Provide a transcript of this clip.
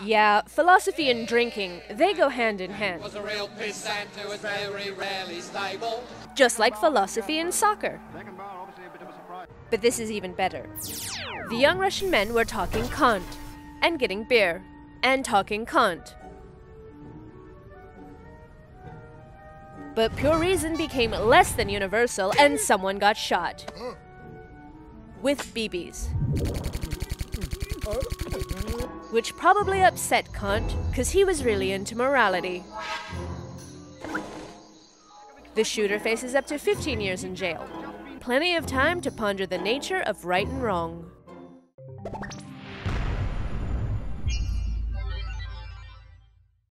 Yeah, philosophy and drinking, they go hand in hand. Was a real pissant who was very rarely stable. Just like philosophy and soccer. But this is even better. The young Russian men were talking Kant, and getting beer, and talking Kant. But pure reason became less than universal, and someone got shot. With bibis. Which probably upset Kant, because he was really into morality. The shooter faces up to 15 years in jail. Plenty of time to ponder the nature of right and wrong.